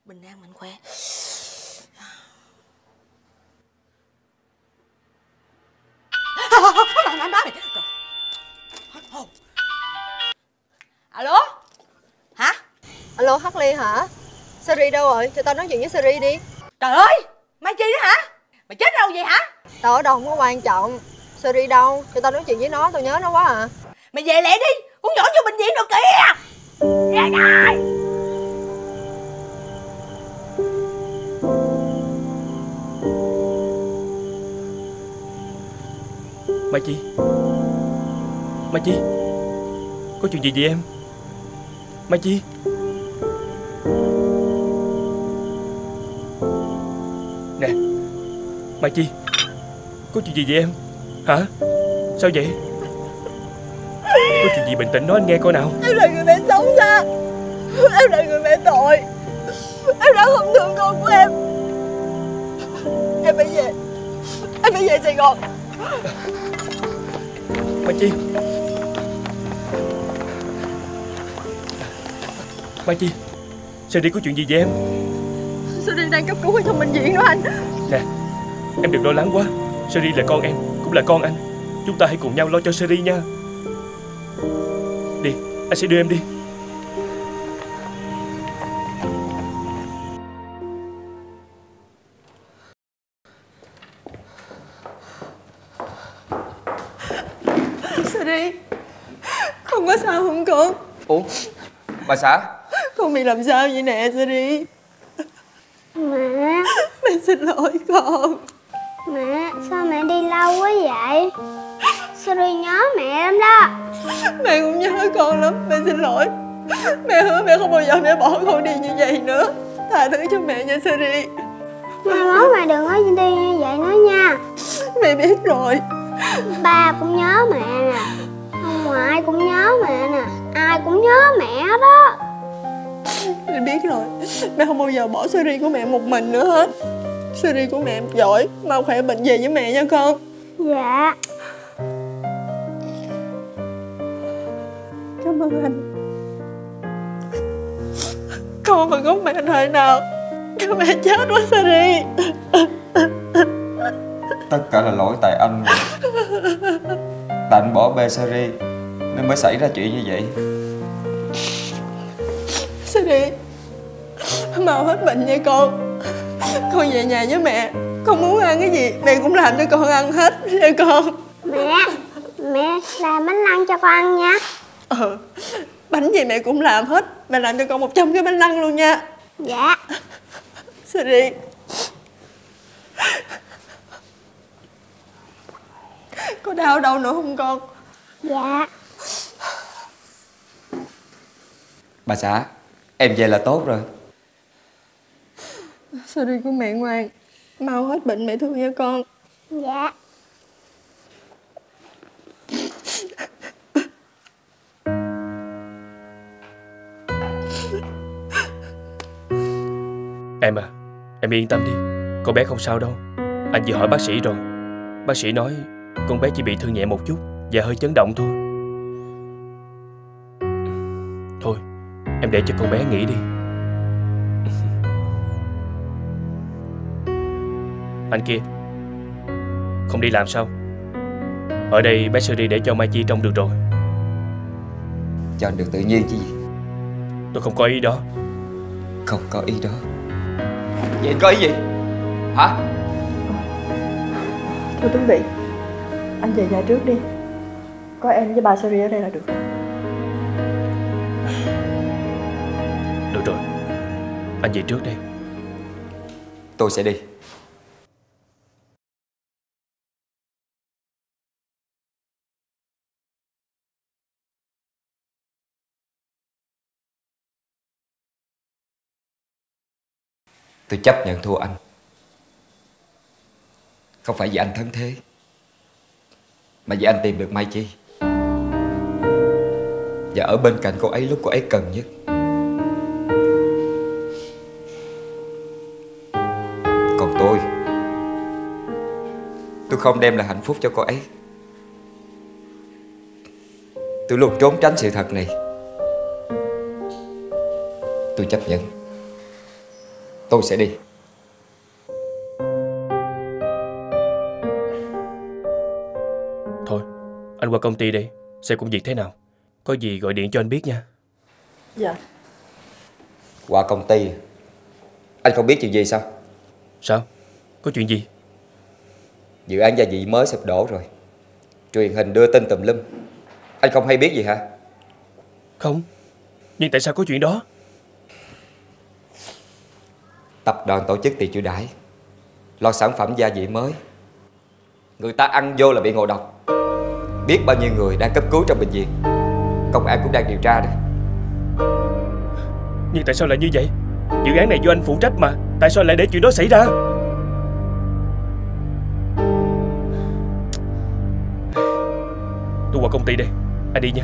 bình an mạnh khỏe. Alo hả? Alo Hắc Ly hả? Seri đâu rồi? Cho tao nói chuyện với Seri đi. Trời ơi, Mai Chi đó hả? Mày chết đâu vậy hả? Tao ở đâu không có quan trọng. Seri đâu? Cho tao nói chuyện với nó, tao nhớ nó quá à. Mày về lẹ đi, uống nhỏ vô bệnh viện rồi kìa. Về đây. Mai Chi, Mai Chi, có chuyện gì vậy em? Mai Chi. Nè Mai Chi, có chuyện gì vậy em? Hả? Sao vậy? Có chuyện gì bình tĩnh nói anh nghe coi nào. Em là người mẹ xấu xa. Em là người mẹ tội. Em đã không thương con của em. Em phải về. Em phải về Sài Gòn. Mai Chi, Mai Chi, Seri có chuyện gì vậy em? Seri đang cấp cứu ở trong bệnh viện đó anh. Nè, em đừng lo lắng quá. Seri là con em, cũng là con anh. Chúng ta hãy cùng nhau lo cho Seri nha. Đi, anh sẽ đưa em đi. Seri, con có sao không con? Ủa, bà xã? Con bị làm sao vậy nè Seri? Mẹ. Mẹ xin lỗi con. Mẹ, sao mẹ đi lâu quá vậy? Seri nhớ mẹ lắm đó. Mẹ cũng nhớ con lắm, mẹ xin lỗi. Mẹ hứa mẹ không bao giờ mẹ bỏ con đi như vậy nữa. Tha thứ cho mẹ nha Seri. Mai mốt mẹ đừng có đi như vậy nữa nha. Mẹ biết rồi. Ba cũng nhớ mẹ nè, ông ngoại cũng nhớ mẹ nè, ai cũng nhớ mẹ đó. Mẹ biết rồi. Mẹ không bao giờ bỏ Seri của mẹ một mình nữa hết. Seri của mẹ giỏi, mau khỏe bệnh về với mẹ nha con. Dạ. Cảm ơn anh. Con mà có mẹ thời nào các mẹ chết quá Seri. Tất cả là lỗi tại anh rồi. Tại anh bỏ bê Seri nên mới xảy ra chuyện như vậy. Seri, mau hết bệnh nha con. Con về nhà với mẹ. Con muốn ăn cái gì mẹ cũng làm cho con ăn hết nha con. Mẹ làm bánh lăng cho con ăn nha. Bánh gì mẹ cũng làm hết. Mẹ làm cho con 100 cái bánh lăng luôn nha. Dạ. Seri, có đau đâu nữa không con? Dạ. Bà xã, em về là tốt rồi. Seri của mẹ ngoan, mau hết bệnh mẹ thương nha con. Dạ. Em à, em yên tâm đi. Con bé không sao đâu. Anh vừa hỏi bác sĩ rồi. Bác sĩ nói con bé chỉ bị thương nhẹ một chút và hơi chấn động thôi. Thôi, em để cho con bé nghỉ đi. Anh kia, không đi làm sao? Ở đây bé Seri để cho Mai Chi trông được rồi. Cho anh được tự nhiên chứ gì. Tôi không có ý đó. Không có ý đó. Vậy anh có ý gì? Hả? Thưa quý vị, anh về nhà trước đi. Có em với bà Seri ở đây là được. Được rồi, anh về trước đi. Tôi sẽ đi. Tôi chấp nhận thua anh. Không phải vì anh thắng thế, mà vì anh tìm được Mai Chi và ở bên cạnh cô ấy lúc cô ấy cần nhất. Còn tôi không đem lại hạnh phúc cho cô ấy. Tôi luôn trốn tránh sự thật này. Tôi chấp nhận. tôi sẽ đi. Thôi, anh qua công ty đây, xem công việc thế nào. Có gì gọi điện cho anh biết nha. Dạ. Qua công ty? Anh không biết chuyện gì sao? Sao? Có chuyện gì? Dự án gia vị mới sụp đổ rồi. Truyền hình đưa tin tùm lum. Anh không hay biết gì hả? Không. Nhưng tại sao có chuyện đó? Tập đoàn tổ chức tiệc chiêu đãi, lọt sản phẩm gia vị mới. Người ta ăn vô là bị ngộ độc. Biết bao nhiêu người đang cấp cứu trong bệnh viện. Công an cũng đang điều tra đây. Nhưng tại sao lại như vậy? Dự án này do anh phụ trách mà. Tại sao lại để chuyện đó xảy ra? Tôi qua công ty đây. Anh đi nha.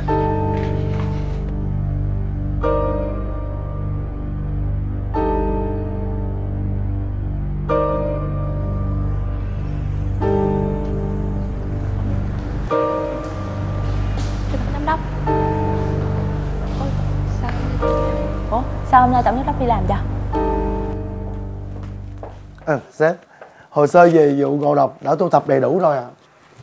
Giám đốc. Sao hôm nay tổng giám đốc đi làm vậy? Sếp, hồ sơ về vụ ngộ độc đã thu thập đầy đủ rồi ạ.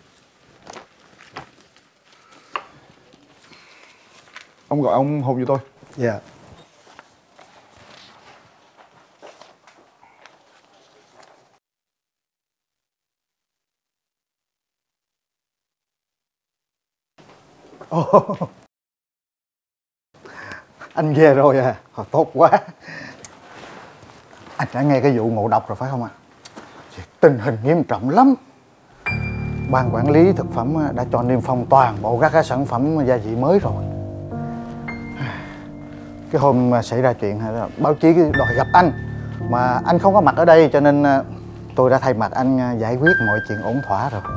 Ông gọi ông Hùng cho tôi. Dạ. Anh về rồi à? Tốt quá. Anh đã nghe cái vụ ngộ độc rồi phải không ạ? Tình hình nghiêm trọng lắm. Ban quản lý thực phẩm đã cho niêm phong toàn bộ các cái sản phẩm gia vị mới rồi. Cái hôm mà xảy ra chuyện báo chí đòi gặp anh mà anh không có mặt ở đây, cho nên tôi đã thay mặt anh giải quyết mọi chuyện ổn thỏa rồi.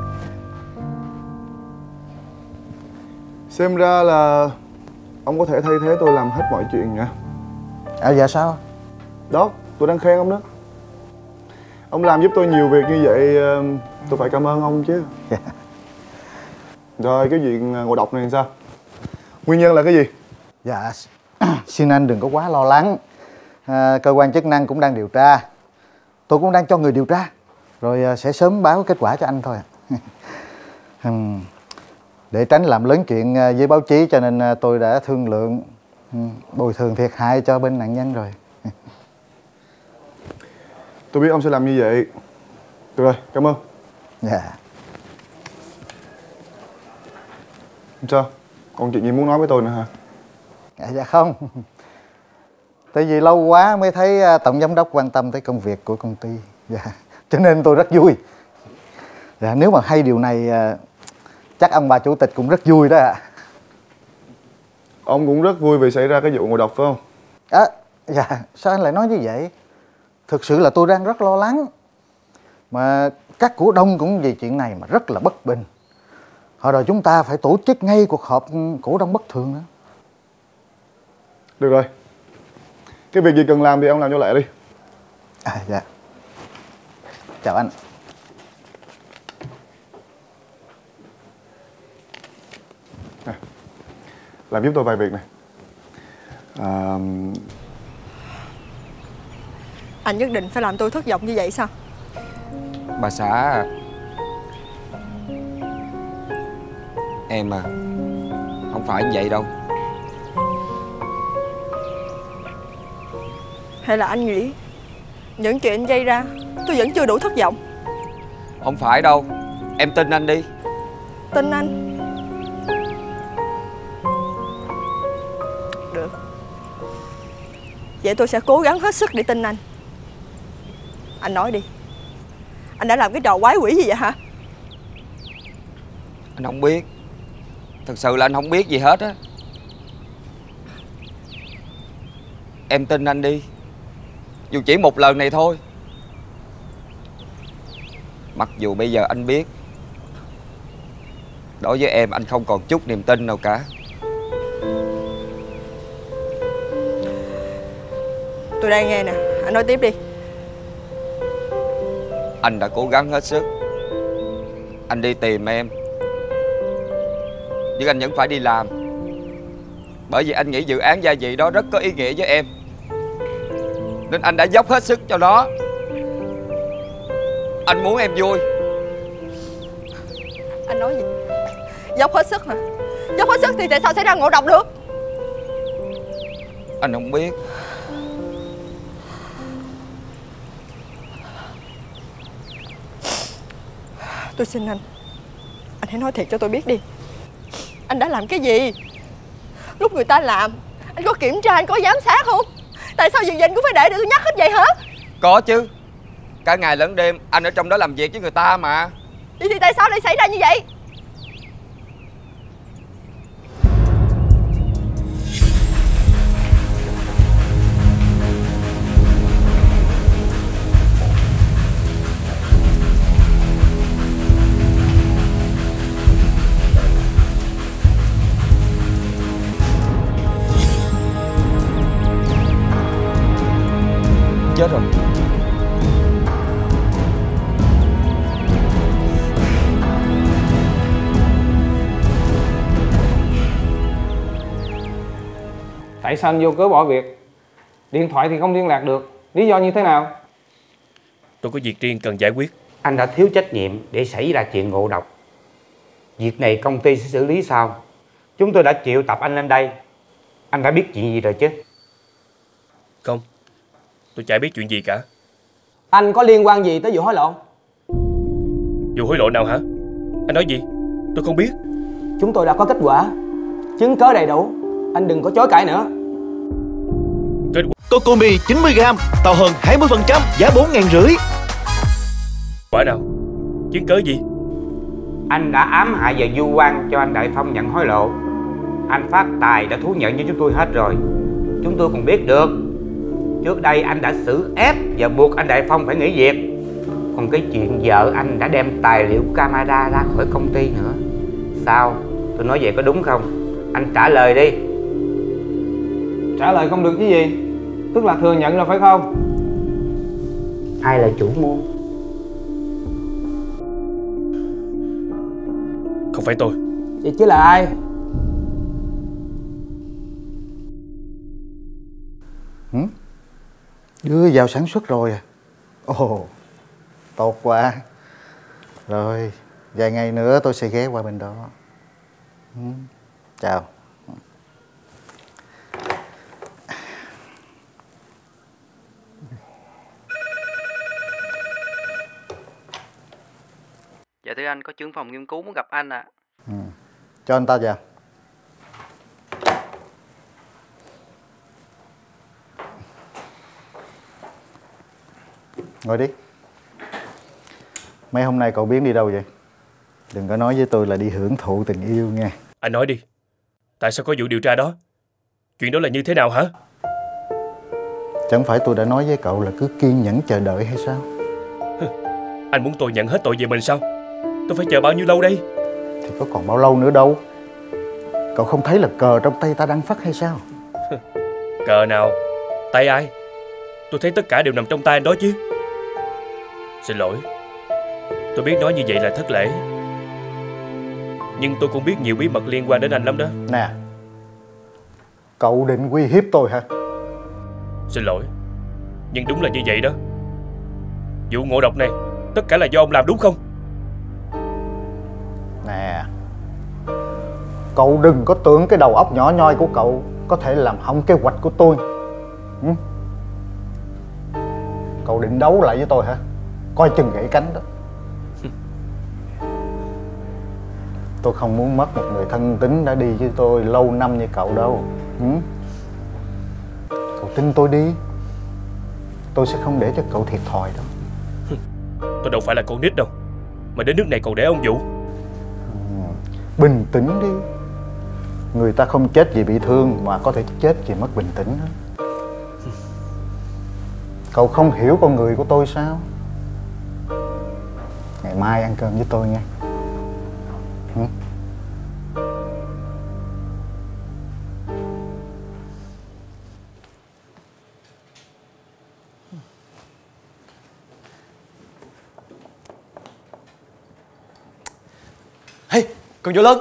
Xem ra là ông có thể thay thế tôi làm hết mọi chuyện nha. Dạ sao? Đó, tôi đang khen ông đó. Ông làm giúp tôi nhiều việc như vậy, tôi phải cảm ơn ông chứ. Rồi cái chuyện ngộ độc này sao? Nguyên nhân là cái gì? Dạ, xin anh đừng có quá lo lắng. Cơ quan chức năng cũng đang điều tra. Tôi cũng đang cho người điều tra. Rồi sẽ sớm báo kết quả cho anh thôi. Để tránh làm lớn chuyện với báo chí, cho nên tôi đã thương lượng bồi thường thiệt hại cho bên nạn nhân rồi. Tôi biết ông sẽ làm như vậy. Được rồi, cảm ơn. Dạ. Sao? Còn chuyện gì muốn nói với tôi nữa hả? Dạ không. Tại vì lâu quá mới thấy tổng giám đốc quan tâm tới công việc của công ty. Dạ. Cho nên tôi rất vui. Dạ, nếu mà hay điều này chắc ông bà chủ tịch cũng rất vui đó ạ. Ông cũng rất vui vì xảy ra cái vụ ngộ độc phải không? Dạ, sao anh lại nói như vậy? Thực sự là tôi đang rất lo lắng. Mà các cổ đông cũng vì chuyện này mà rất là bất bình. Hồi rồi chúng ta phải tổ chức ngay cuộc họp cổ đông bất thường nữa. Được rồi. Cái việc gì cần làm thì ông làm cho lẹ đi. Dạ. Chào anh. Làm giúp tôi vài việc này. Anh nhất định phải làm tôi thất vọng như vậy sao? Bà xã, em không phải như vậy đâu. Hay là anh nghĩ những chuyện anh gây ra tôi vẫn chưa đủ thất vọng? Không phải đâu. Em tin anh đi. Tin anh? Được. Vậy tôi sẽ cố gắng hết sức để tin anh. Anh nói đi. Anh đã làm cái trò quái quỷ gì vậy hả? Anh không biết. Thật sự là anh không biết gì hết á. Em tin anh đi. Dù chỉ một lần này thôi. Mặc dù bây giờ anh biết đối với em anh không còn chút niềm tin nào cả. Tôi đang nghe nè. Anh nói tiếp đi. Anh đã cố gắng hết sức. Anh đi tìm em, nhưng anh vẫn phải đi làm. Bởi vì anh nghĩ dự án gia vị đó rất có ý nghĩa với em. nên anh đã dốc hết sức cho nó. Anh muốn em vui. Anh nói gì? Dốc hết sức hả? Dốc hết sức thì tại sao sẽ ra ngộ độc được? Anh không biết. Tôi xin anh hãy nói thiệt cho tôi biết đi. Anh đã làm cái gì? Lúc người ta làm, anh có kiểm tra, anh có giám sát không? Tại sao việc gì anh cũng phải để tôi nhắc hết vậy hả? Có chứ. Cả ngày lẫn đêm anh ở trong đó làm việc với người ta mà. Vậy thì tại sao lại xảy ra như vậy? Chết rồi. Tại sao anh vô cớ bỏ việc? Điện thoại thì không liên lạc được. Lý do như thế nào? Tôi có việc riêng cần giải quyết. Anh đã thiếu trách nhiệm để xảy ra chuyện ngộ độc. Việc này công ty sẽ xử lý sau. Chúng tôi đã triệu tập anh lên đây. Anh đã biết chuyện gì rồi chứ? Không, tôi chả biết chuyện gì cả. Anh có liên quan gì tới vụ hối lộ? Vụ hối lộ nào hả? Anh nói gì? Tôi không biết. Chúng tôi đã có kết quả, chứng cớ đầy đủ. Anh đừng có chối cãi nữa. Cocomi 90g, to hơn 20%, giá 4.500. Quả nào? Chứng cớ gì? Anh đã ám hại và vu oan cho anh Đại Phong nhận hối lộ. Anh Phát Tài đã thú nhận với chúng tôi hết rồi. Chúng tôi còn biết được trước đây anh đã xử ép và buộc anh Đại Phong phải nghỉ việc. Còn cái chuyện vợ anh đã đem tài liệu camera ra khỏi công ty nữa. Sao? Tôi nói vậy có đúng không? Anh trả lời đi. Trả lời không được chứ gì? Tức là thừa nhận rồi phải không? Ai là chủ mưu? Không phải tôi. Vậy chứ là ai? Đưa vào sản xuất rồi à? Ồ, tốt quá. Rồi, vài ngày nữa tôi sẽ ghé qua bên đó. Chào. Dạ thưa anh, có trưởng phòng nghiên cứu muốn gặp anh ạ. Cho anh ta vào. Ngồi đi. Mấy hôm nay cậu biến đi đâu vậy? Đừng có nói với tôi là đi hưởng thụ tình yêu nha. Anh nói đi. Tại sao có vụ điều tra đó? Chuyện đó là như thế nào hả? Chẳng phải tôi đã nói với cậu là cứ kiên nhẫn chờ đợi hay sao? Anh muốn tôi nhận hết tội về mình sao? Tôi phải chờ bao nhiêu lâu đây? Thì có còn bao lâu nữa đâu. Cậu không thấy là cờ trong tay ta đang phất hay sao? Cờ nào? Tay ai? Tôi thấy tất cả đều nằm trong tay anh đó chứ. Xin lỗi. Tôi biết nói như vậy là thất lễ. Nhưng tôi cũng biết nhiều bí mật liên quan đến anh lắm đó. Nè, cậu định uy hiếp tôi hả? Xin lỗi, nhưng đúng là như vậy đó. Vụ ngộ độc này tất cả là do ông làm đúng không? Nè, cậu đừng có tưởng cái đầu óc nhỏ nhoi của cậu có thể làm hỏng kế hoạch của tôi. Cậu định đấu lại với tôi hả? Coi chừng gãy cánh đó. Tôi không muốn mất một người thân tín đã đi với tôi lâu năm như cậu đâu. Cậu tin tôi đi. Tôi sẽ không để cho cậu thiệt thòi đâu. Tôi đâu phải là con nít đâu mà đến nước này còn để ông Vũ. Bình tĩnh đi. Người ta không chết vì bị thương mà có thể chết vì mất bình tĩnh đó. Cậu không hiểu con người của tôi sao? Ngày mai ăn cơm với tôi nha. Hey, con vô lớn.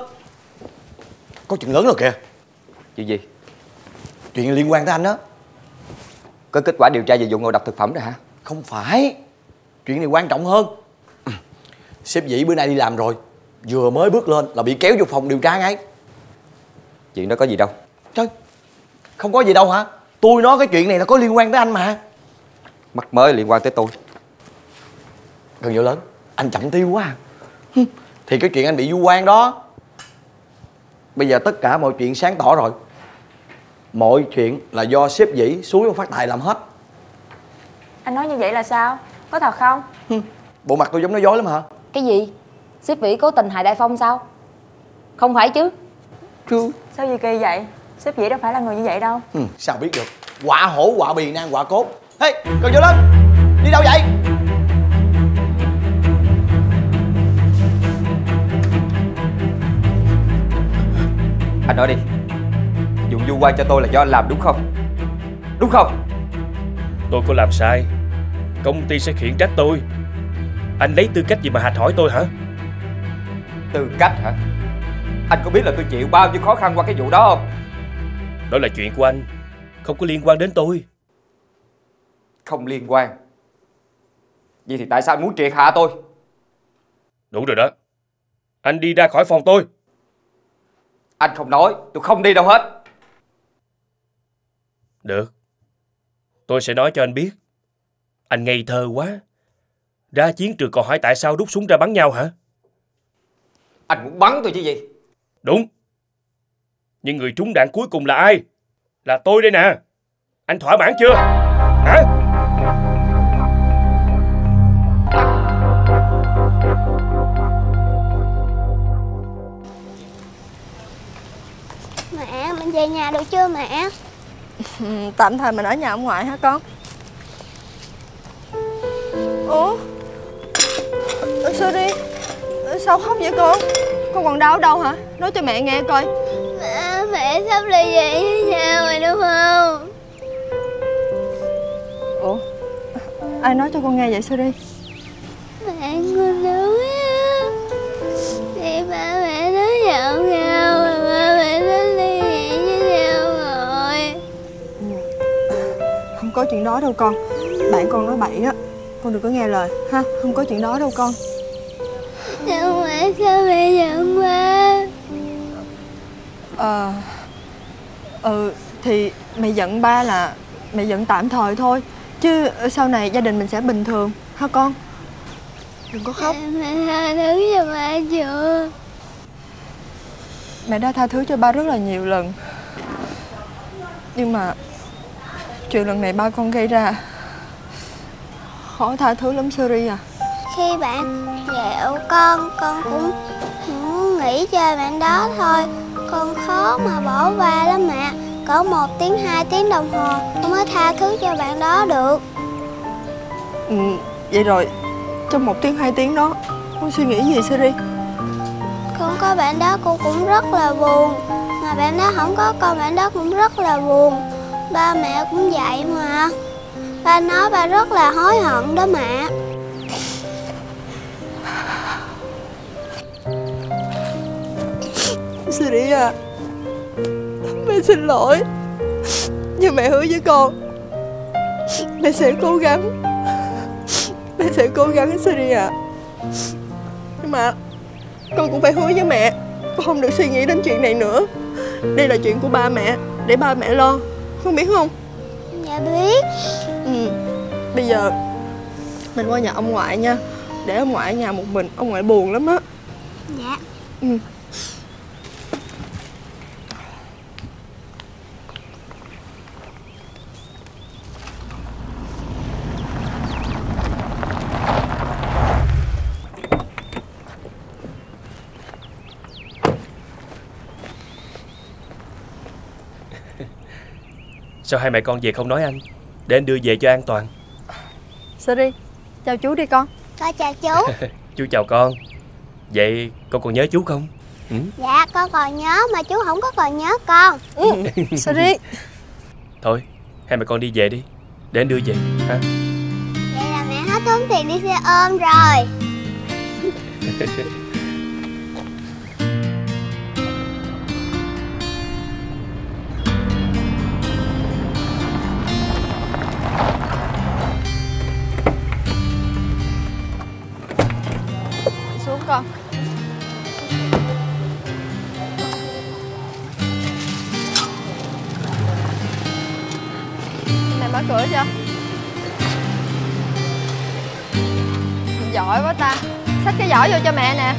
Có chuyện lớn rồi kìa. Chuyện gì? Chuyện liên quan tới anh đó. có kết quả điều tra về vụ ngộ độc thực phẩm rồi hả? Không phải, chuyện này quan trọng hơn. Sếp Vĩ bữa nay đi làm rồi, vừa mới bước lên là bị kéo vô phòng điều tra ngay. Chuyện đó có gì đâu. Trời, không có gì đâu hả? Tôi nói cái chuyện này nó có liên quan tới anh mà. Mắc mới liên quan tới tôi. Gần vô lớn, anh chậm tiêu quá à. Thì cái chuyện anh bị vu oan đó, bây giờ tất cả mọi chuyện sáng tỏ rồi. Mọi chuyện là do sếp Vĩ xúi ông Phát Tài làm hết. Anh nói như vậy là sao? Có thật không? Bộ mặt tôi giống nói dối lắm hả? Cái gì? Sếp Vĩ cố tình hại Đại Phong sao? Không phải chứ? Sao gì kỳ vậy? Sếp Vĩ đâu phải là người như vậy đâu. Sao biết được? Quả hổ, quả bì, nan quả cốt. Hey, Cần vô lên. Đi đâu vậy? Anh nói đi, vụ vu oan cho tôi là do anh làm đúng không? Đúng không? Tôi có làm sai, công ty sẽ khiển trách tôi. Anh lấy tư cách gì mà hạch hỏi tôi hả? Tư cách hả? Anh có biết là tôi chịu bao nhiêu khó khăn qua cái vụ đó không? Đó là chuyện của anh, không có liên quan đến tôi. Không liên quan. Vậy thì tại sao anh muốn triệt hạ tôi? Đủ rồi đó. Anh đi ra khỏi phòng tôi. Anh không nói, tôi không đi đâu hết. Được, tôi sẽ nói cho anh biết. Anh ngây thơ quá. Ra chiến trường còn hỏi tại sao rút súng ra bắn nhau hả? Anh muốn bắn tôi chứ gì? Đúng. Nhưng người trúng đạn cuối cùng là ai? Là tôi đây nè. Anh thỏa mãn chưa? Hả? Mẹ, mình về nhà được chưa mẹ? Tạm thời mình ở nhà ông ngoại hả con? Ủa? Sao đi? Sao khóc vậy con? Con còn đau ở đâu hả? Nói cho mẹ nghe coi. Mẹ sắp ly dị với nhau rồi đúng không? Ủa? Ai nói cho con nghe vậy sao đi? Mẹ con nói á, thì ba mẹ nói giận nhau rồi ba mẹ nói ly dị với nhau rồi. Không có chuyện đó đâu con. Bạn con nói bậy á, con đừng có nghe lời ha. Không có chuyện đó đâu con. Nhưng mẹ sao mẹ giận ba? Thì mẹ giận ba là mẹ giận tạm thời thôi, chứ sau này gia đình mình sẽ bình thường ha con. Đừng có khóc. Mẹ tha thứ cho ba chưa? Mẹ đã tha thứ cho ba rất là nhiều lần. Nhưng mà chuyện lần này ba con gây ra khó tha thứ lắm Suri à. Khi bạn ghẹo con cũng nghĩ chơi bạn đó thôi. Con khó mà bỏ qua lắm mẹ. Cỡ 1 tiếng 2 tiếng đồng hồ con mới tha thứ cho bạn đó được. Vậy rồi trong 1 tiếng 2 tiếng đó con suy nghĩ gì Suri? Con có bạn đó con cũng rất là buồn. Mà bạn đó không có con bạn đó cũng rất là buồn. Ba mẹ cũng vậy mà. Ba nói ba rất là hối hận đó mẹ. Suri à, mẹ xin lỗi. Nhưng mẹ hứa với con mẹ sẽ cố gắng. Mẹ sẽ cố gắng Suri à. Nhưng mà con cũng phải hứa với mẹ con không được suy nghĩ đến chuyện này nữa. Đây là chuyện của ba mẹ, để ba mẹ lo. Con biết không? Dạ biết. Bây giờ mình qua nhà ông ngoại nha. Để ông ngoại ở nhà một mình, ông ngoại buồn lắm á. Dạ. Sao hai mẹ con về không nói anh, để anh đưa về cho an toàn? Suri, chào chú đi con. Con chào chú. Chú chào con. Vậy con còn nhớ chú không? Dạ con còn nhớ mà chú không có còn nhớ con. Suri. Thôi hai mẹ con đi về đi, để anh đưa về ha. Vậy là mẹ hết tốn tiền đi xe ôm rồi. con. Mẹ mở cửa chưa? Giỏi quá ta. Xách cái giỏ vô cho mẹ nè.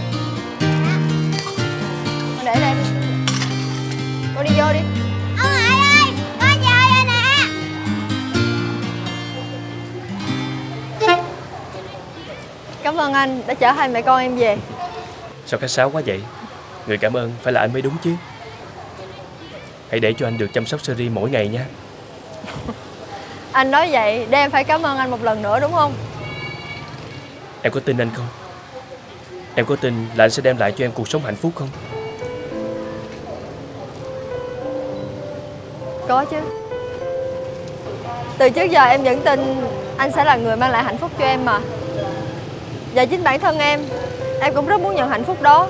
Con để đây. Con đi vô đi. Ông ngoại ơi, con về rồi nè. Cảm ơn anh đã chở hai mẹ con em về. Sao khách sáo quá vậy? Người cảm ơn phải là anh mới đúng chứ. Hãy để cho anh được chăm sóc Seri mỗi ngày nha. Anh nói vậy để em phải cảm ơn anh một lần nữa đúng không? Em có tin anh không? Em có tin là anh sẽ đem lại cho em cuộc sống hạnh phúc không? Có chứ. Từ trước giờ em vẫn tin anh sẽ là người mang lại hạnh phúc cho em mà. Và chính bản thân em cũng rất muốn nhận hạnh phúc đó.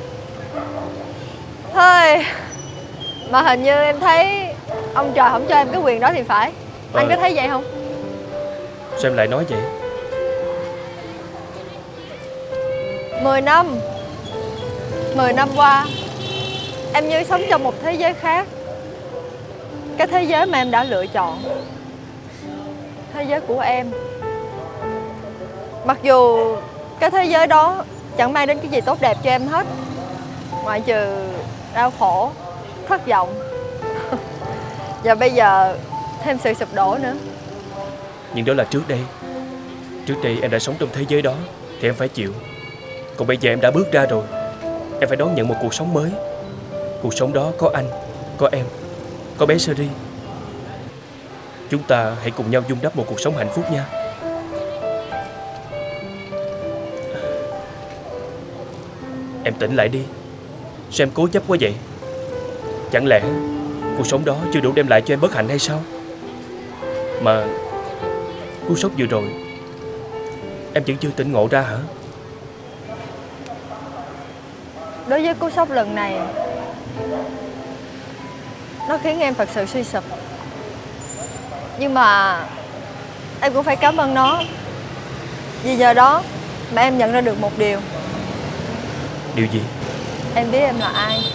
Thôi mà hình như em thấy ông trời không cho em cái quyền đó thì phải. Anh có thấy vậy không? Sao em lại nói vậy? 10 năm qua em như sống trong một thế giới khác. Cái thế giới mà em đã lựa chọn. Thế giới của em. Mặc dù cái thế giới đó chẳng mang đến cái gì tốt đẹp cho em hết, ngoại trừ đau khổ, thất vọng và bây giờ thêm sự sụp đổ nữa. Nhưng đó là trước đây. Trước đây em đã sống trong thế giới đó thì em phải chịu. Còn bây giờ em đã bước ra rồi, em phải đón nhận một cuộc sống mới. Cuộc sống đó có anh, có em, có bé Seri. Chúng ta hãy cùng nhau vun đắp một cuộc sống hạnh phúc nha. Em tỉnh lại đi. Sao em cố chấp quá vậy? Chẳng lẽ cuộc sống đó chưa đủ đem lại cho em bất hạnh hay sao? Mà cú sốc vừa rồi em vẫn chưa tỉnh ngộ ra hả? Đối với cú sốc lần này, nó khiến em thật sự suy sụp. Nhưng mà em cũng phải cảm ơn nó. Vì nhờ đó mà em nhận ra được một điều. Điều gì? Em biết em là ai.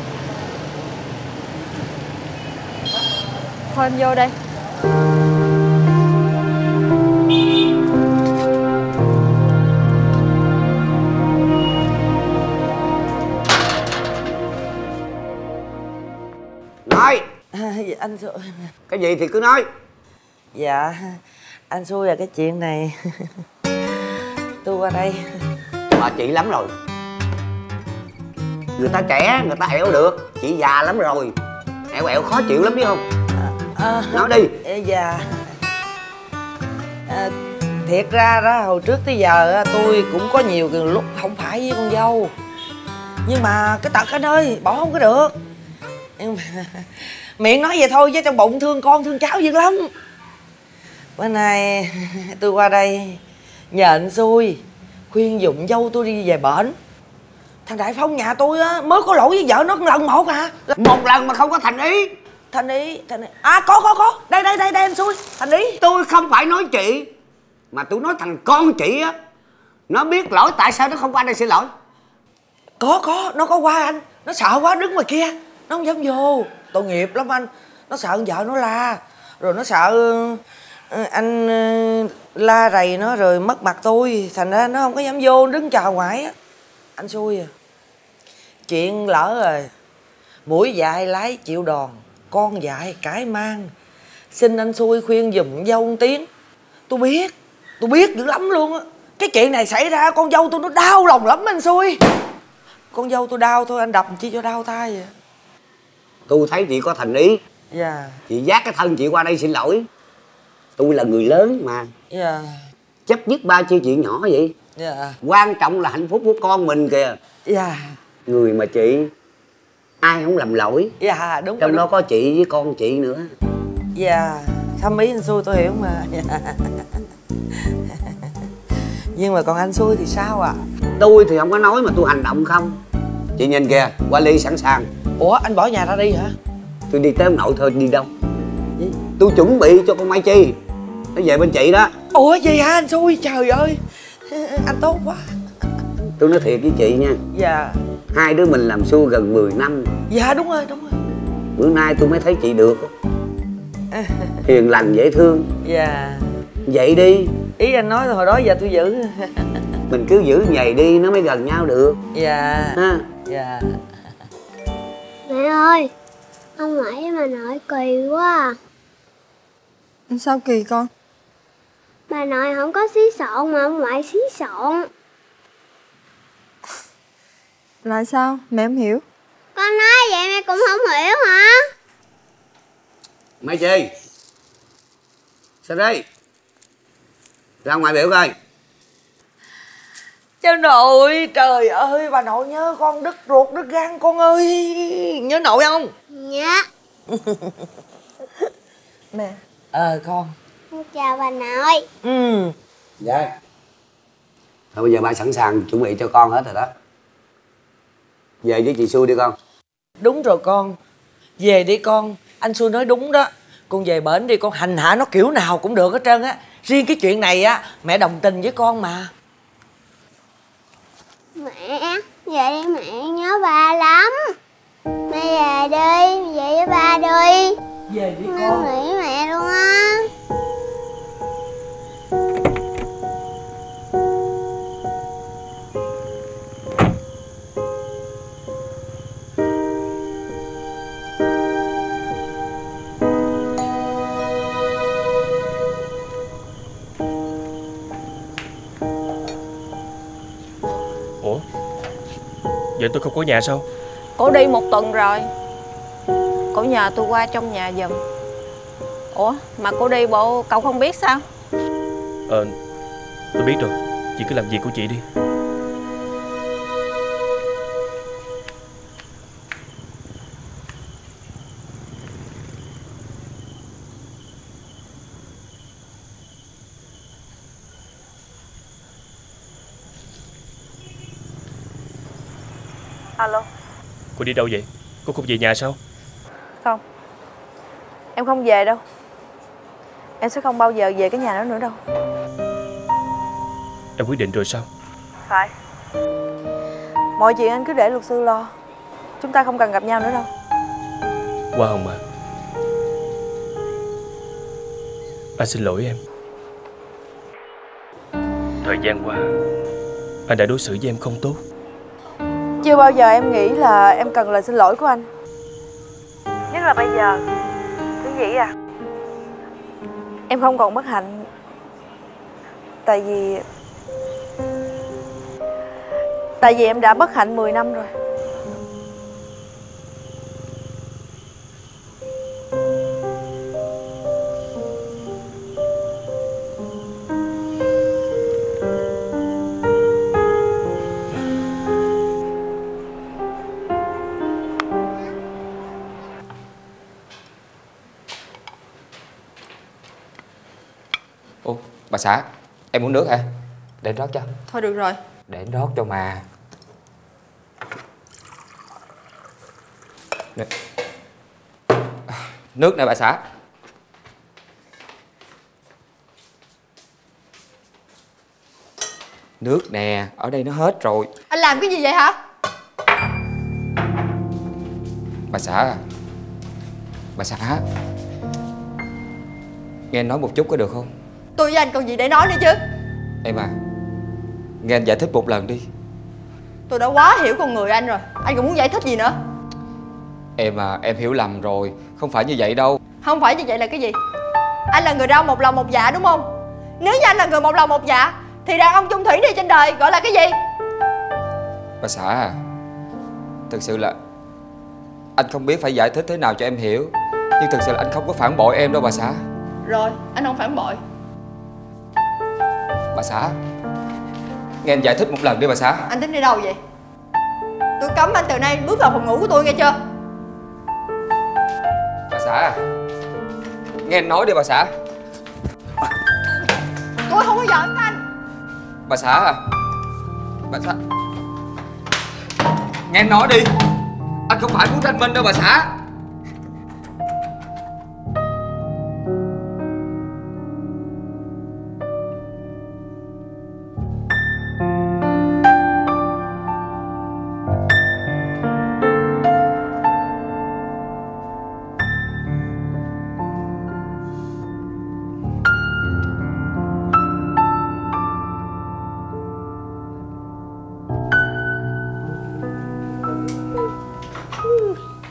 Thôi em vô đây. Nói. Dạ, anh xui. Cái gì thì cứ nói. Dạ, anh xui là cái chuyện này. Tôi qua đây. Bà chị lắm rồi. Người ta trẻ, người ta ẹo được. Chị già lắm rồi. Ẹo ẹo khó chịu lắm biết không? Nói đi. Dạ. Thiệt ra đó, hồi trước tới giờ tôi cũng có nhiều lúc không phải với con dâu. Nhưng mà cái tật anh ơi, bỏ không có được. Miệng nói vậy thôi chứ trong bụng thương con thương cháu dữ lắm. Bữa nay tôi qua đây nhờ anh xui khuyên giùm dâu tôi đi về bển. Thằng Đại Phong nhà tôi á mới có lỗi với vợ nó lần một à. Một lần mà không có thành ý. Thành ý. À có. Đây anh xui. Thành ý. Tôi không phải nói chị, mà tôi nói thằng con chị á. Nó biết lỗi tại sao nó không qua đây xin lỗi. Có, nó có qua anh. Nó sợ quá đứng ngoài kia. Nó không dám vô. Tội nghiệp lắm anh. Nó sợ vợ nó la. Rồi nó sợ anh la rầy nó rồi mất mặt tôi. Thành ra nó không có dám vô, đứng chờ ngoài á. Anh xui à. Chuyện lỡ rồi. Mũi dại lái chịu đòn, con dại cãi mang. Xin anh xui khuyên giùm dâu một tiếng. Tôi biết dữ lắm luôn á. Cái chuyện này xảy ra con dâu tôi nó đau lòng lắm anh xui. Con dâu tôi đau thôi, anh đập chi cho đau tay vậy. Tôi thấy chị có thành ý. Dạ. Chị dắt cái thân chị qua đây xin lỗi. Tôi là người lớn mà. Dạ. Chấp nhất ba chi chuyện nhỏ vậy. Dạ. Quan trọng là hạnh phúc của con mình kìa. Dạ. Người mà chị, ai không làm lỗi. Dạ đúng. Trong đó có chị với con chị nữa. Dạ. Thâm ý anh xui tôi hiểu mà. Dạ. Nhưng mà còn anh xui thì sao ạ? Tôi thì không có nói mà tôi hành động không. Chị nhìn kìa, qua ly sẵn sàng. Ủa anh bỏ nhà ra đi hả? Tôi đi tới ông nội thôi, đi đâu? Gì? Tôi chuẩn bị cho con Mai Chi nó về bên chị đó. Ủa gì hả anh xui? Trời ơi, anh tốt quá. Tôi nói thiệt với chị nha. Dạ. Hai đứa mình làm xu gần 10 năm. Dạ đúng rồi, đúng rồi. Bữa nay tôi mới thấy chị được. Hiền lành dễ thương. Dạ. Vậy đi. Ý anh nói hồi đó giờ tôi giữ. Mình cứ giữ vậy đi nó mới gần nhau được. Dạ. Ha. Dạ. Mẹ ơi, ông ngoại với bà nội kỳ quá à. Sao kỳ con? Bà nội không có xí xộn mà ông ngoại xí xộn. Là sao? Mẹ không hiểu. Con nói vậy mẹ cũng không hiểu hả? Mấy chi? Sao đây? Ra ngoài biểu coi. Cháu nội, trời ơi, bà nội nhớ con đứt ruột đứt gan con ơi. Nhớ nội không? Dạ. Mẹ. Con. Chào bà nội. Dạ. Thôi bây giờ ba sẵn sàng chuẩn bị cho con hết rồi đó. Về với chị Xui đi con. Đúng rồi con. Về đi con. Anh Xui nói đúng đó. Con về bển đi con, hành hạ nó kiểu nào cũng được hết trơn á. Riêng cái chuyện này á, mẹ đồng tình với con mà. Mẹ, về đi mẹ, nhớ ba lắm. Mẹ về đi, về với ba đi. Về đi con. Con nghĩ mẹ luôn á. Ủa, vậy tôi không có nhà sao? Cổ đi 1 tuần rồi. Cổ nhờ tôi qua trong nhà giùm. Ủa, mà cô đi bộ cậu không biết sao? Tôi biết rồi. Chị cứ làm việc của chị đi. Alo. Cô đi đâu vậy? Cô không về nhà sao? Không, em không về đâu. Em sẽ không bao giờ về cái nhà đó nữa đâu. Em quyết định rồi sao? Phải. Mọi chuyện anh cứ để luật sư lo. Chúng ta không cần gặp nhau nữa đâu. Hoa Hồng à, anh xin lỗi em. Thời gian qua anh đã đối xử với em không tốt. Chưa bao giờ em nghĩ là em cần lời xin lỗi của anh. Nhất là bây giờ. Quý vị à, em không còn bất hạnh. Tại vì em đã bất hạnh 10 năm rồi. Ủa, bà xã, em uống nước hả? Để anh rót cho. Thôi được rồi. Để anh rót cho mà. Nè. Nước nè bà xã. Nước nè, ở đây nó hết rồi. Anh làm cái gì vậy hả? Bà xã à, bà xã, nghe anh nói một chút có được không? Tôi với anh còn gì để nói nữa chứ. Em à, nghe anh giải thích một lần đi. Tôi đã quá hiểu con người anh rồi. Anh còn muốn giải thích gì nữa? Em à, em hiểu lầm rồi. Không phải như vậy đâu. Không phải như vậy là cái gì? Anh là người đàn ông một lòng một dạ đúng không? Nếu như anh là người một lòng một dạ thì đàn ông chung thủy này trên đời gọi là cái gì? Bà xã à, thực sự là anh không biết phải giải thích thế nào cho em hiểu. Nhưng thực sự là anh không có phản bội em đâu bà xã. Rồi, anh không phản bội. Bà xã, nghe anh giải thích một lần đi bà xã. Anh tính đi đâu vậy? Tôi cấm anh từ nay bước vào phòng ngủ của tôi nghe chưa? Bà xã à, nghe anh nói đi bà xã. Tôi không có giỡn với anh. Bà xã à, bà xã, nghe anh nói đi. Anh không phải muốn thanh minh đâu bà xã.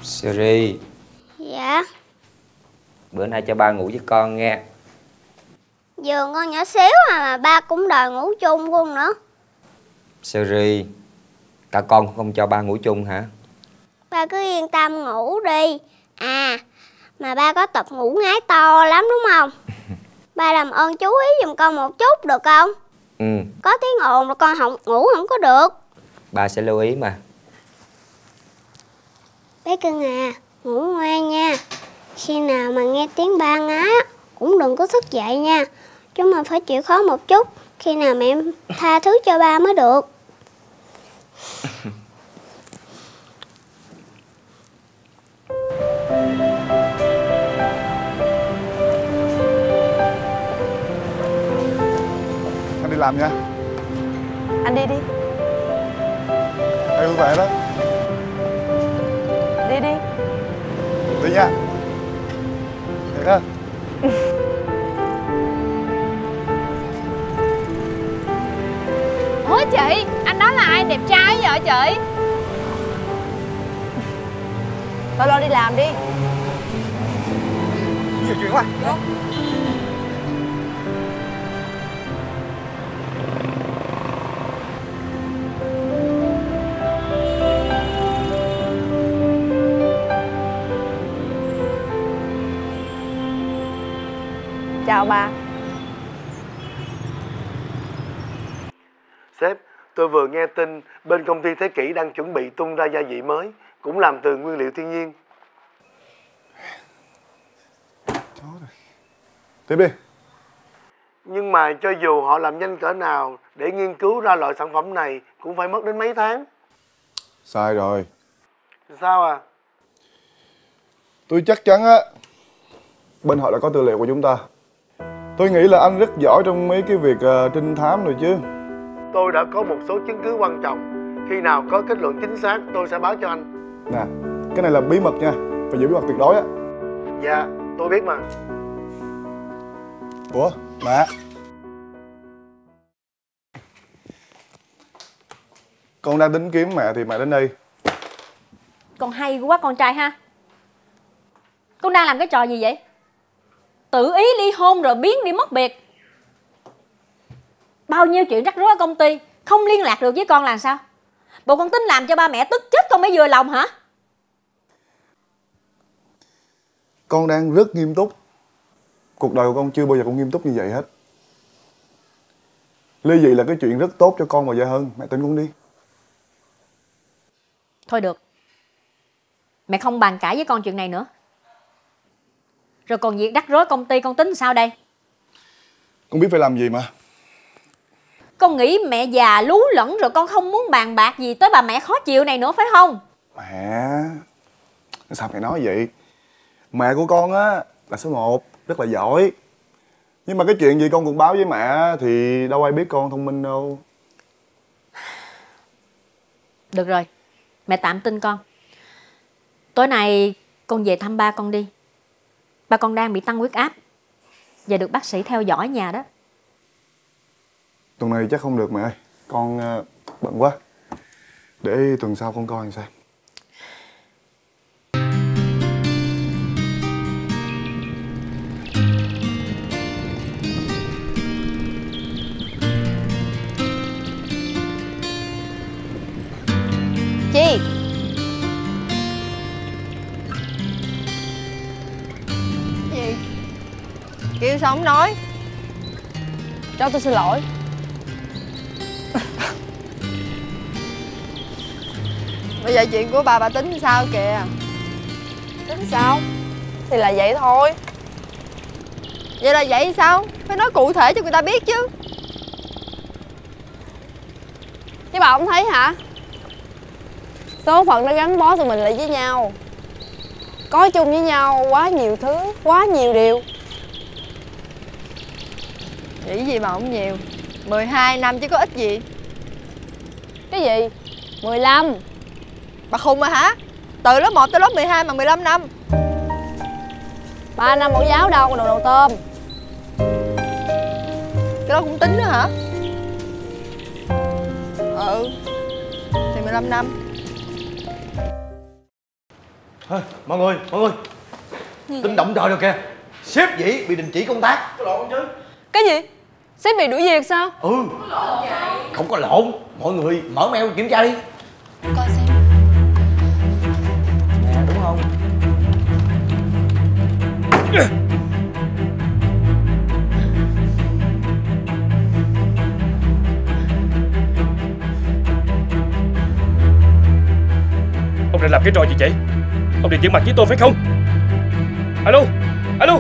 Siri, Dạ. bữa nay cho ba ngủ với con nghe. Giường con nhỏ xíu mà ba cũng đòi ngủ chung luôn nữa. Siri, cả con cũng không cho ba ngủ chung hả? Ba cứ yên tâm ngủ đi. À, mà ba có tập ngủ ngáy to lắm đúng không? Ba làm ơn chú ý giùm con một chút được không? Ừ, Có tiếng ồn là con ngủ không có được. ba sẽ lưu ý mà. Bé cưng à, ngủ ngoan nha. Khi nào mà nghe tiếng ba ngái á, cũng đừng có thức dậy nha. Chúng mình phải chịu khó một chút. Khi nào mẹ tha thứ cho ba mới được. Anh đi làm nha. Anh đi đi. Em vui vẻ đó. Đi đi. Đi nha. Thiệt á. Ủa chị, anh đó là ai đẹp trai vậy chị? Thôi lo đi làm đi. Nhiều chuyện quá. Chào bà. Sếp, tôi vừa nghe tin bên công ty Thế Kỷ đang chuẩn bị tung ra gia vị mới, cũng làm từ nguyên liệu thiên nhiên. Tiếp đi. Nhưng mà cho dù họ làm nhanh cỡ nào để nghiên cứu ra loại sản phẩm này cũng phải mất đến mấy tháng. Sai rồi. Sao à? Tôi chắc chắn á, bên họ đã có tư liệu của chúng ta. Tôi nghĩ là anh rất giỏi trong mấy cái việc trinh thám rồi chứ. Tôi đã có một số chứng cứ quan trọng. Khi nào có kết luận chính xác tôi sẽ báo cho anh. Nè, cái này là bí mật nha, phải giữ bí mật tuyệt đối á. Dạ, tôi biết mà. Ủa, mẹ. Con đang tính kiếm mẹ thì mẹ đến đây. Con hay quá con trai ha. Con đang làm cái trò gì vậy? Tự ý ly hôn rồi biến đi mất biệt. Bao nhiêu chuyện rắc rối ở công ty, không liên lạc được với con là sao? Bộ con tính làm cho ba mẹ tức chết con mới vừa lòng hả? Con đang rất nghiêm túc. Cuộc đời của con chưa bao giờ cũng nghiêm túc như vậy hết. Ly dị là cái chuyện rất tốt cho con và Dạ Hân. Mẹ tin con đi. Thôi được, mẹ không bàn cãi với con chuyện này nữa. Rồi còn việc rắc rối công ty con tính sao đây? Con biết phải làm gì mà. Con nghĩ mẹ già lú lẫn rồi, con không muốn bàn bạc gì tới bà mẹ khó chịu này nữa phải không? Mẹ, sao mẹ nói vậy? Mẹ của con á là số 1, rất là giỏi. Nhưng mà cái chuyện gì con cũng báo với mẹ thì đâu ai biết con thông minh đâu. Được rồi, mẹ tạm tin con. Tối nay con về thăm ba con đi. Ba con đang bị tăng huyết áp và được bác sĩ theo dõi nhà đó. Tuần này chắc không được mẹ ơi. Con bận quá. Để tuần sau con coi làm sao. Chi? Gì? Kêu sao không nói? Cho tôi xin lỗi. Bây giờ chuyện của bà tính sao kìa? Tính sao? Thì là vậy thôi. Vậy là vậy sao? Phải nói cụ thể cho người ta biết chứ. Chứ bà không thấy hả? Số phận nó gắn bó tụi mình lại với nhau. Có chung với nhau quá nhiều thứ, quá nhiều điều. Nghĩ gì mà không nhiều. 12 năm chứ có ít gì. Cái gì? 15. Bà khùng mà hả? Từ lớp 1 tới lớp 12 mà 15 năm. 3 năm mẫu giáo đâu, còn đồ đầu tôm. Cái đó cũng tính nữa hả? Ừ, thì 15 năm. Thôi, mọi người tin động trời rồi kìa. Sếp Vĩ bị đình chỉ công tác. Có lộn chứ? Cái gì? Sếp bị đuổi việc sao? Ừ. Không có lộn. Mọi người mở mail kiểm tra đi. Coi xem. Nè, đúng không? Ông định làm cái trò gì vậy? Ông định giận mặt với tôi phải không? Alo, alo.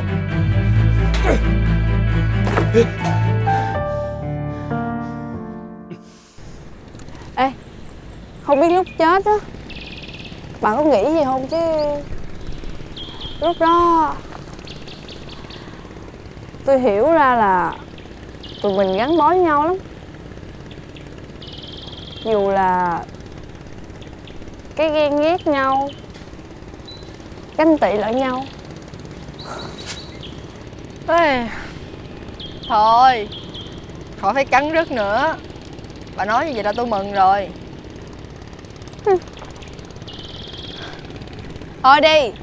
Ê, không biết lúc chết á bạn có nghĩ gì không chứ lúc đó tôi hiểu ra là tụi mình gắn bó với nhau lắm. Dù là cái ghen ghét nhau, ganh tị lẫn nhau. Ê, thôi khỏi phải cắn rứt nữa. Bà nói như vậy là tôi mừng rồi. Thôi đi.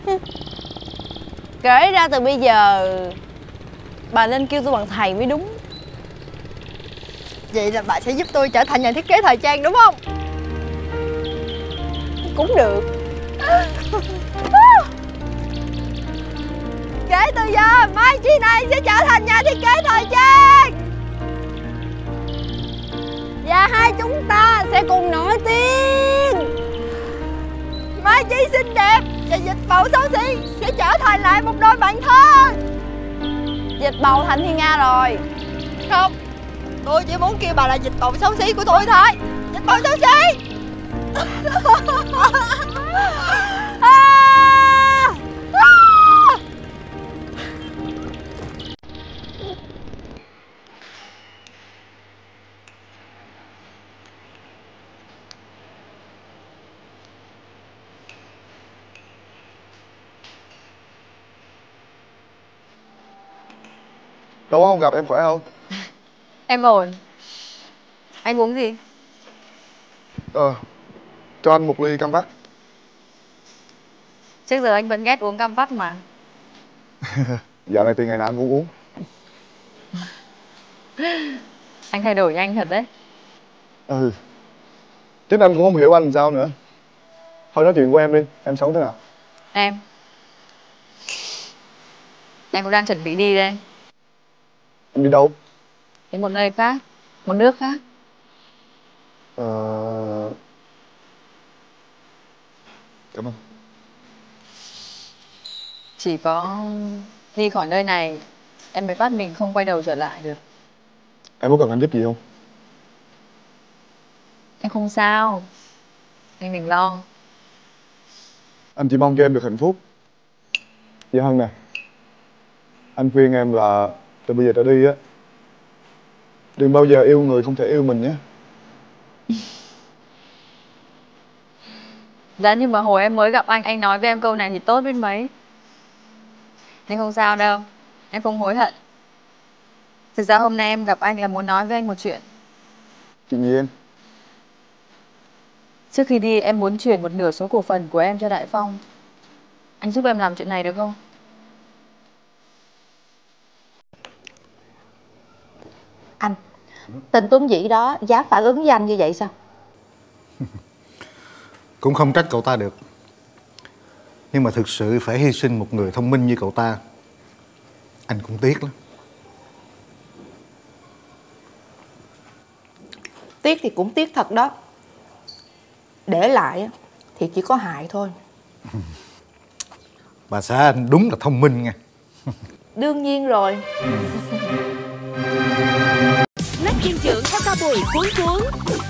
Kể ra từ bây giờ bà nên kêu tôi bằng thầy mới đúng. Vậy là bà sẽ giúp tôi trở thành nhà thiết kế thời trang đúng không? Cũng được. Kể từ giờ Mai Chi này sẽ trở thành nhà thiết kế thời trang. Và hai chúng ta sẽ cùng nổi tiếng. Mai Chi xinh đẹp và Dịch Bầu xấu xí sẽ trở thành lại một đôi bạn thân. Dịch Bầu thành Thiên Nga rồi. Không, tôi chỉ muốn kêu bà là Dịch Bầu xấu xí của tôi thôi. Dịch Bầu xấu xí. Lâu quá không gặp, em khỏe không? Em ổn. Anh uống gì? Cho anh một ly cam vắt. Trước giờ anh vẫn ghét uống cam vắt mà. Dạo này thì ngày nào anh cũng uống. Anh thay đổi nhanh thật đấy. Ừ. Chứ anh cũng không hiểu anh làm sao nữa. Thôi nói chuyện của em đi, em sống thế nào? Em cũng đang chuẩn bị đi đây. Em đi đâu? Đến một nơi khác, một nước khác. Cảm ơn. Chỉ có đi khỏi nơi này em mới bắt mình không quay đầu trở lại được. Em có cần anh giúp gì không? Em không sao. Anh đừng lo. Anh chỉ mong cho em được hạnh phúc. Dạ Hân nè, anh khuyên em là từ bây giờ trở đi á, đừng bao giờ yêu người không thể yêu mình nhé. Dạ nhưng mà hồi em mới gặp anh nói với em câu này thì tốt biết mấy. Nhưng không sao đâu, em không hối hận. Thực ra hôm nay em gặp anh là muốn nói với anh một chuyện. Chuyện gì em? Trước khi đi em muốn chuyển một nửa số cổ phần của em cho Đại Phong. Anh giúp em làm chuyện này được không? Anh, tên Tuấn Vĩ đó dám phản ứng với anh như vậy sao? Cũng không trách cậu ta được. Nhưng mà thực sự phải hy sinh một người thông minh như cậu ta, anh cũng tiếc lắm. Tiếc thì cũng tiếc thật đó. Để lại thì chỉ có hại thôi. Bà xã anh đúng là thông minh nha. Đương nhiên rồi. Snack dinh dưỡng theo ca bùi cuốn cuốn.